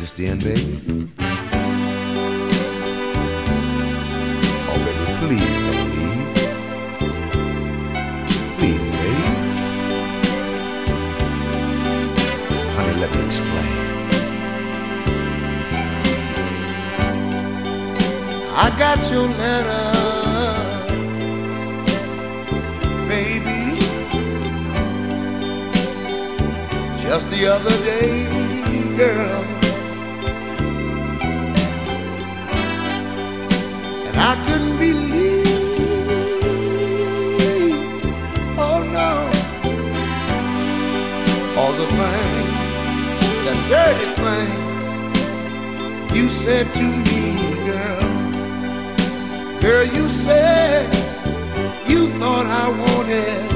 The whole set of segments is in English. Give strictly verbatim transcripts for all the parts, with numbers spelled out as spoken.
understand, baby? Oh, baby, please don't leave. Please, baby. Honey, let me explain. I got your letter, baby, just the other day, girl. And I couldn't believe, oh no, all the things, the dirty things you said to me, girl. Girl, you said you thought I wanted,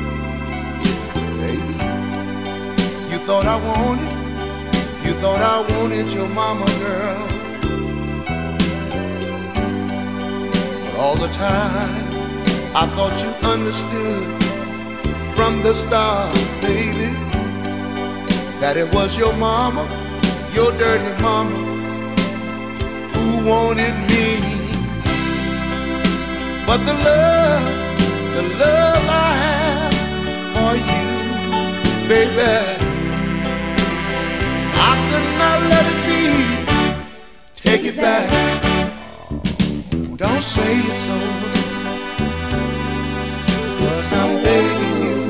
baby, you thought I wanted, you thought I wanted your mama, girl. But all the time, I thought you understood from the start, baby, that it was your mama, your dirty mama, who wanted me. But the love, the love I have for you, baby, I could not let it be. Take it back. Don't say it's over, 'cause I'm begging you.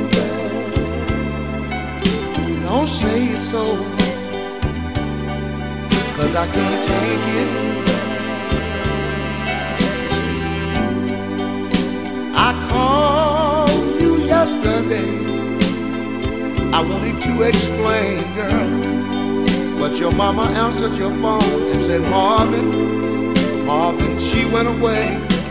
Don't say it's over, 'cause I can't take it. I called you yesterday, I wanted to explain, girl, but your mama answered your phone and said, Marvin, Marvin, she went away.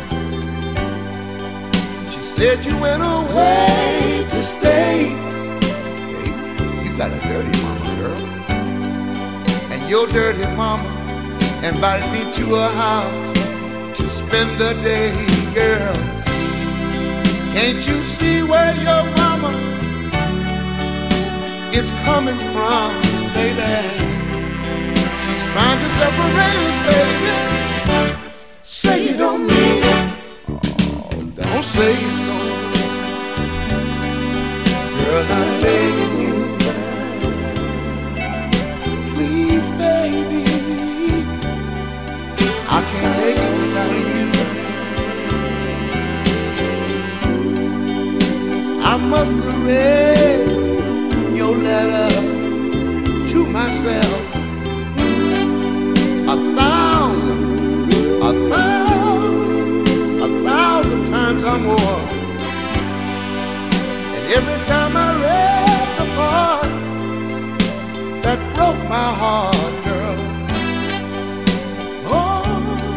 She said you went away to stay. Hey, you got a dirty mama, girl, and your dirty mama invited me to her house to spend the day, girl. Can't you see where your mama is coming from, baby? She's trying to separate us, baby. Say you don't mean it. Oh, don't say it's over. Girl, I'm begging you. Please, baby, I can't make it without you. I must have read your letter to myself a thousand, a thousand, a thousand times or more. And every time I read the part that broke my heart, girl, oh,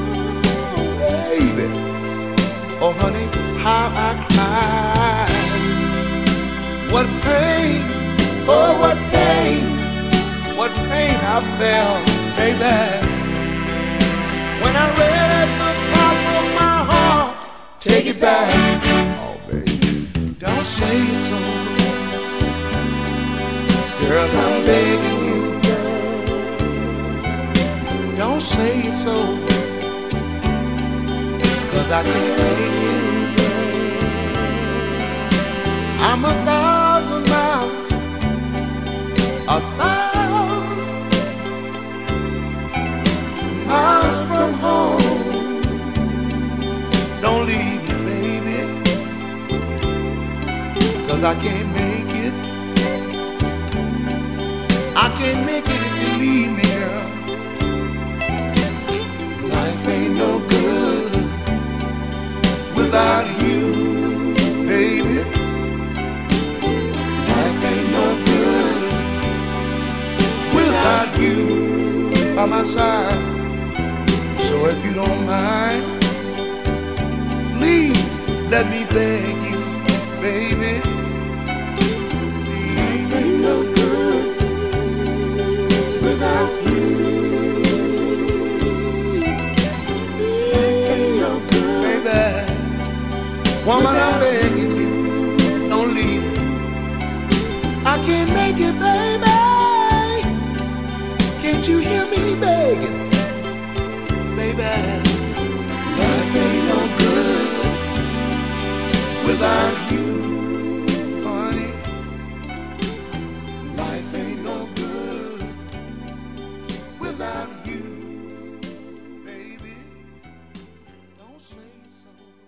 baby, oh, honey, how I cried. What pain, oh what pain, what pain I felt, baby, when I read the bottom of my heart. Take it back, oh baby, don't say it's over, girl, I'm begging you. Don't say it's over, 'cause I can't take it. I'm a thousand miles, a thousand miles from home. Don't leave me, baby, 'cause I can't make it. I can't make it if you leave me, girl. Life ain't no good without you, baby. You by my side, so if you don't mind, please let me beg you, baby. Please. Ain't no good without you. Ain't no good, baby. Woman, I'm begging you, don't leave me. I can't make it, baby. Can't you hear me say so.